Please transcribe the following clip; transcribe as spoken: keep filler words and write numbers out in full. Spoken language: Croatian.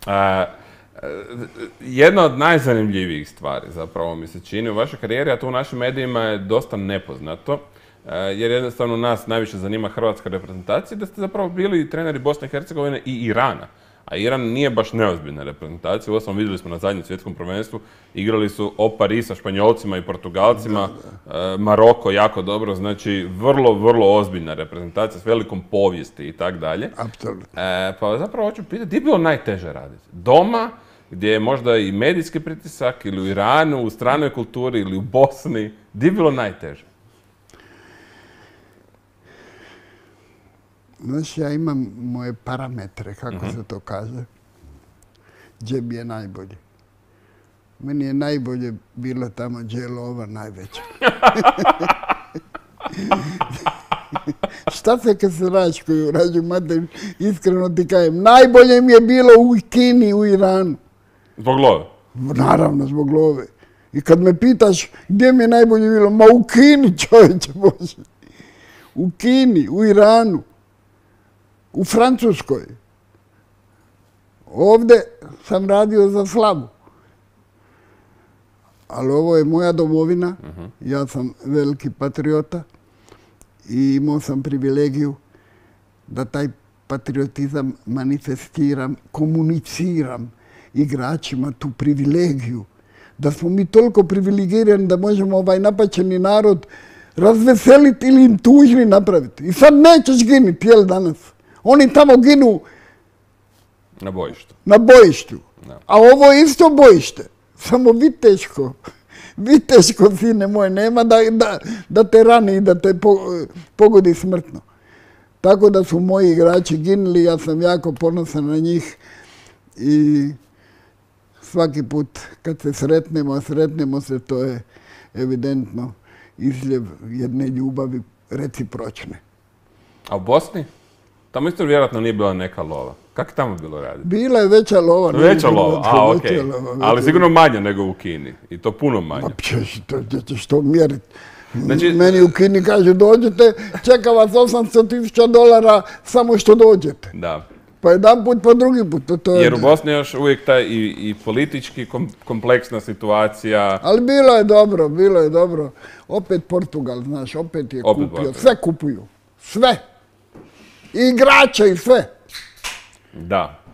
Jedna od najzanimljivijih stvari, zapravo mi se čini u vašoj karijeri, a to u našim medijima je dosta nepoznato, jer jednostavno nas najviše zanima hrvatska reprezentacija, da ste zapravo bili treneri Bosne i Hercegovine i Irana. A Iran nije baš neozbiljna reprezentacija. Uostalom vidjeli smo na zadnjem svjetskom prvenstvu, igrali su opari sa Španjolcima i Portugalcima, Maroko jako dobro, znači vrlo, vrlo ozbiljna reprezentacija s velikom povijesti i tak dalje. Apsolutno. Pa zapravo hoću pitati, gdje je bilo najteže raditi? Doma, gdje je možda i medijski pritisak, ili u Iranu, u stranoj kulturi, ili u Bosni, gdje je bilo najteže? Znaš, ja imam moje parametre, kako se to kaže, gdje mi je najbolje. Meni je najbolje bilo tamo gdje je lova najveća. Šta se kad se rađu koju rađu mater, iskreno ti kajem, najbolje mi je bilo u Kini, u Iranu. Zbog love? Naravno, zbog love. I kad me pitaš gdje mi je najbolje bilo, ma u Kini, čovječe Bože. U Kini, u Iranu. U Francuskoj. Ovdje sam radio za slavu. Ali ovo je moja domovina. Ja sam veliki patriota i imao sam privilegiju da taj patriotizam manifestiram, komuniciram igračima tu privilegiju. Da smo mi toliko privilegirani da možemo ovaj napaćeni narod razveseliti ili im tužni napraviti. I sad nećeš giniti, jel danas? Oni tamo ginu na bojištu. Na bojištu. A ovo je isto bojište. Samo viteško. Viteško, sine moje, nema da, da, da te rani i da te pogodi smrtno. Tako da su moji igrači ginuli, ja sam jako ponosan na njih i svaki put kad se sretnemo, sretnemo se, to je evidentno izljev jedne ljubavi recipročne. A u Bosni? Tamo isto vjerojatno nije bila neka lova. Kako je tamo bilo raditi? Bila je veća lova. Veća lova, a okej. Ali sigurno manja nego u Kini. I to puno manje. Ma pješ, to ćeš to mjeriti. Meni u Kini kažu dođete, čeka vas osamsto tisuća dolara samo što dođete. Da. Pa jedan put, pa drugi put. To je... Jer u Bosni još uvijek taj i, i politički kom, kompleksna situacija. Ali bilo je dobro, bilo je dobro. Opet Portugal, znaš, opet je opet kupio. Sve kupuju. Sve. I igrače i sve. Da.